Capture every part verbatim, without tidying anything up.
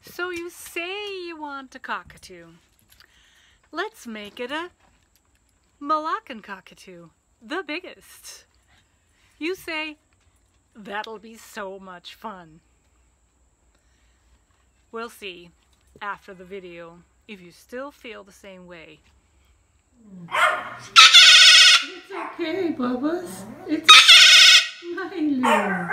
So you say you want a cockatoo. Let's make it a Moluccan Cockatoo, the biggest. You say, that'll be so much fun. We'll see after the video if you still feel the same way. It's okay, Bubba's. It's smiling.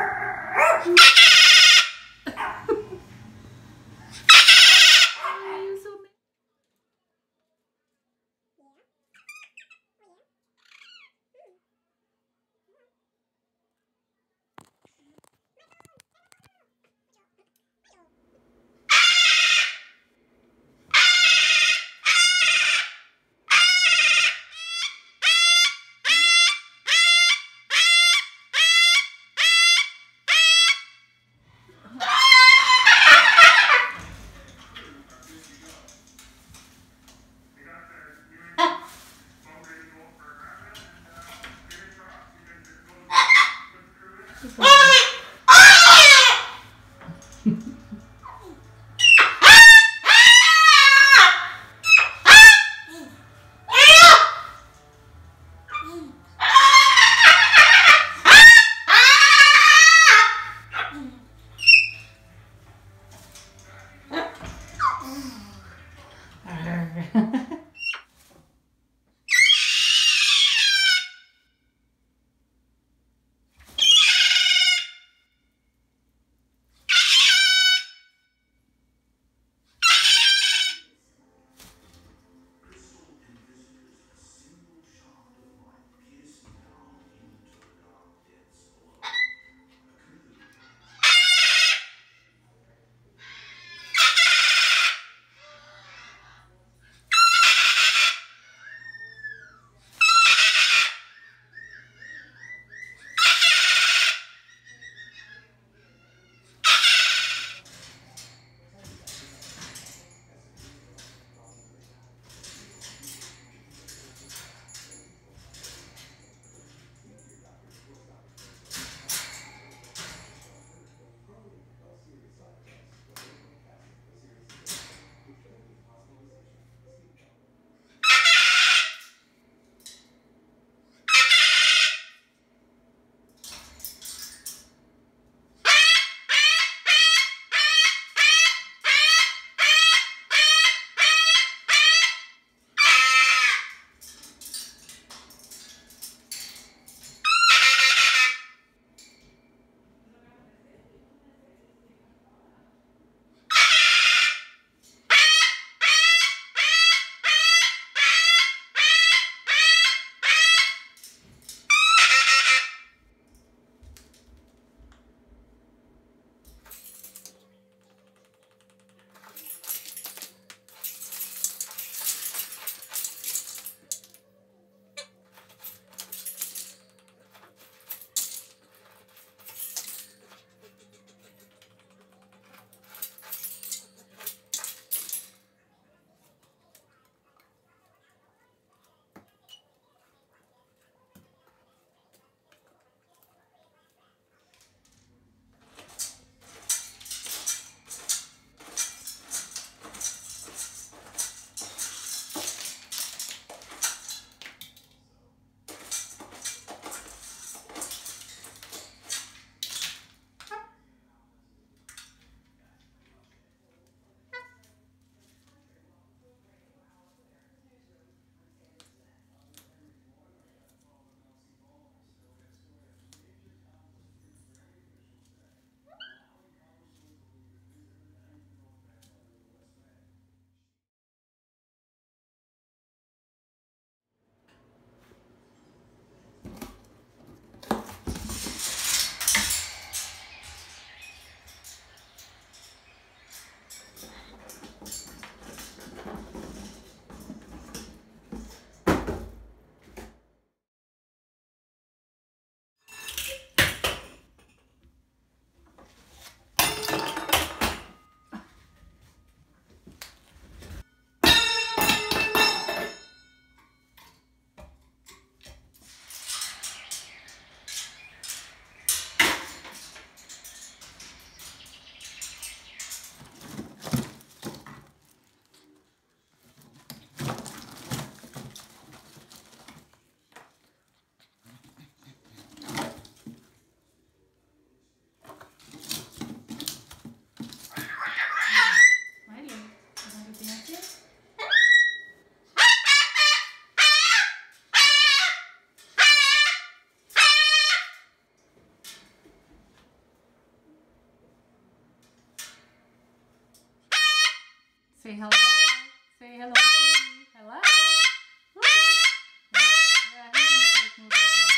Say hello. Say hello, sweetie. Hello. Woo. Yeah, he's gonna do his move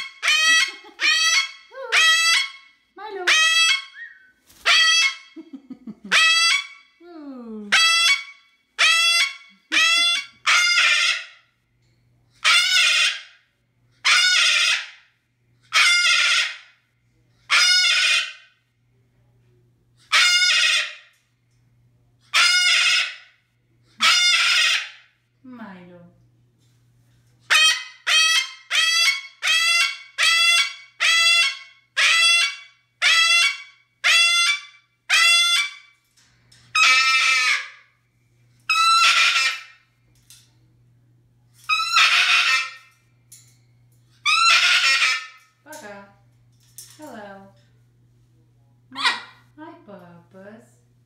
right now. Milo. Woo. Milo. Bugger. Hello. Hi, Bubba's.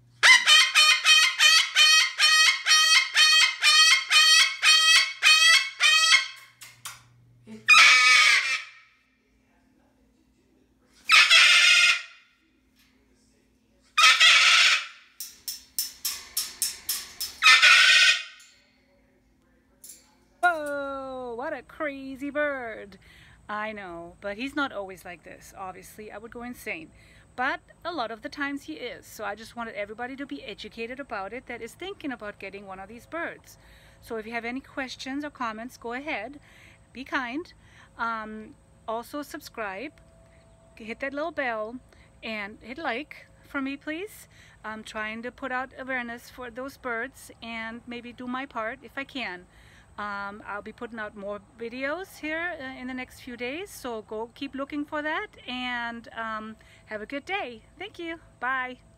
Whoa, what a crazy bird. I know, but he's not always like this. Obviously, I would go insane. But a lot of the times he is. So I just wanted everybody to be educated about it that is thinking about getting one of these birds. So if you have any questions or comments, go ahead. Be kind. Um, also subscribe. Hit that little bell and hit like for me, please. I'm trying to put out awareness for those birds and maybe do my part if I can. Um, I'll be putting out more videos here uh, in the next few days, so go keep looking for that, and um, have a good day. Thank you. Bye.